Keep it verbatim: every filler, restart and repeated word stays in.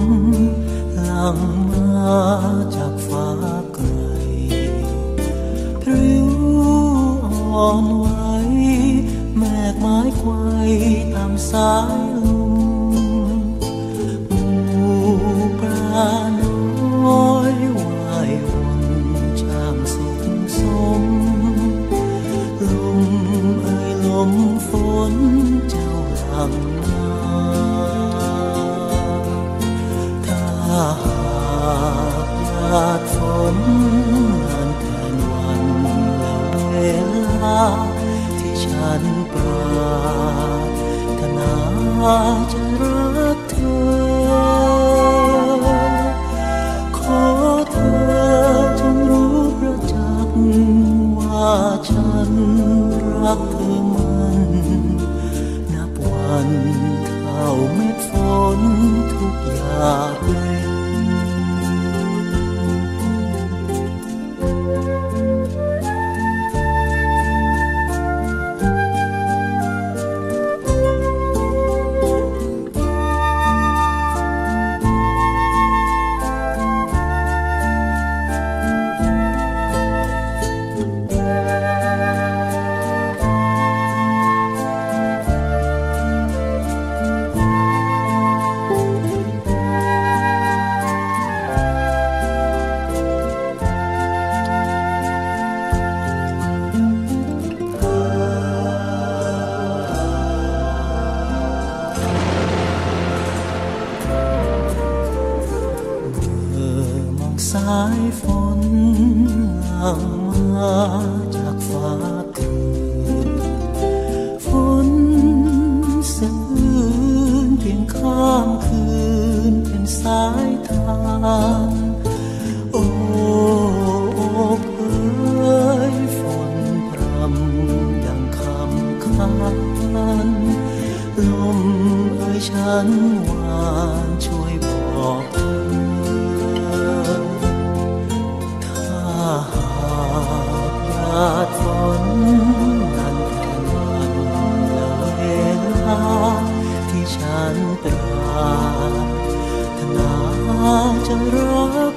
หลั่งมาจากฟ้าไกลพริ้วอ่อนไหวแมกไม้ไกวตามสายลมหมู่ปลาน้อยว่ายวนช่างสุขสมลมเอ่ยลมฝนเจ้าหลั่งมาถ้าหากหยาดฝนนานแทนวันและเวลาที่ฉันปรารถนาจะรักเธอขอเธอจงรู้ประจักษ์ว่าฉันรักเธอมันนับวันเท่าเม็ดฝนทุกหยาดเล็กสายฝนหลั่งมาจากฟ้าคืนฝนสะอื้นเพียงข้ามคืนเป็นสายทานโอ้โอ้เอ๋ยฝนพรำดังคำคันลมเอ่ยฉันหวานช่วยบอกหยาดฝนนั้นแทนวันและเวลาที่ฉันปรารถนาจะรัก